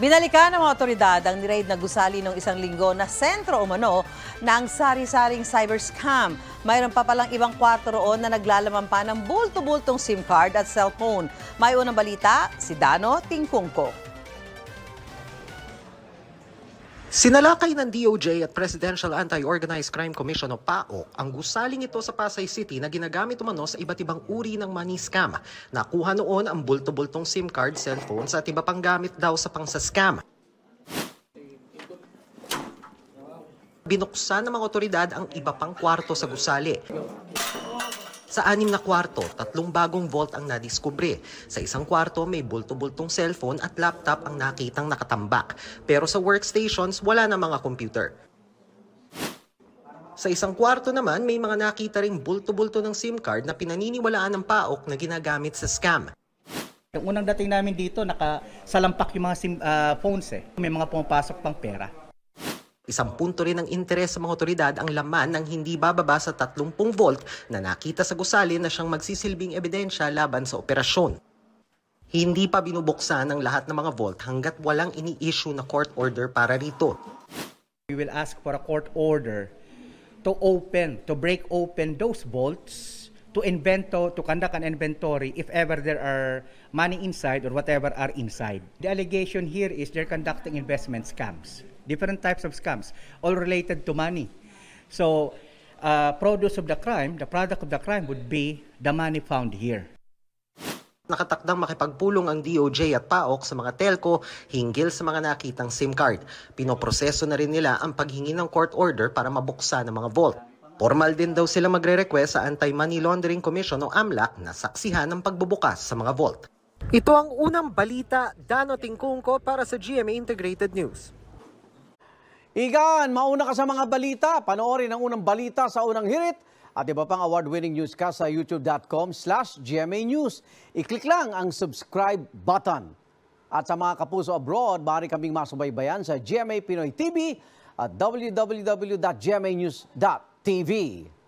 Binalikan ng mga otoridad ang niraid na gusali ng isang linggo na sentro umano ng sari-saring cyber scam. Mayroon pa palang ibang kwarto roon na naglalaman pa ng bulto-bultong SIM card at cellphone. May unang balita, si Dano Tingkungko. Sinalakay ng DOJ at Presidential Anti-Organized Crime Commission o PAOK ang gusaling ito sa Pasay City na ginagamit umano sa iba't ibang uri ng money scam. Nakuha noon ang bulto-bultong SIM card, cellphones at iba pang gamit daw sa pangsa-scam. Binuksan ng mga otoridad ang iba pang kwarto sa gusali. Sa 6 na kwarto, 3 bagong vault ang nadiskubre. Sa isang kwarto, may bulto-bultong cellphone at laptop ang nakitang nakatambak. Pero sa workstations, wala na mga computer. Sa isang kwarto naman, may mga nakita ring bulto-bulto ng SIM card na pinaniniwalaan ng PAOK na ginagamit sa scam. Yung unang dating namin dito, nakasalampak yung mga phones . May mga pumapasok pang pera. Isang punto rin ng interes sa mga otoridad ang laman ng hindi bababa sa 30 volt na nakita sa gusali na siyang magsisilbing ebidensya laban sa operasyon. Hindi pa binubuksan ang lahat ng mga vault hanggat walang ini-issue na court order para rito. We will ask for a court order to break open those vaults, to conduct an inventory if ever there are money inside or whatever are inside. The allegation here is they're conducting investment scams. Different types of scams, all related to money. So, product of the crime would be the money found here. Nakatakdang makipagpulong ang DOJ at PAOK sa mga telco hinggil sa mga nakitang SIM card. Pinoproseso na rin nila ang paghingi ng court order para mabuksan ang mga vault. Formal din daw sila magre-request sa Anti-Money Laundering Commission o AMLAC na saksihan ng pagbubukas sa mga vault. Ito ang unang balita, Dano Tingkungko para sa GMA Integrated News. Igan, mauna ka sa mga balita. Panoorin ang unang balita sa unang hirit at iba pang award-winning newscast sa youtube.com/GMA News. I-click lang ang subscribe button. At sa mga kapuso abroad, maaari kaming masubaybayan sa GMA Pinoy TV at www.gmanews.tv.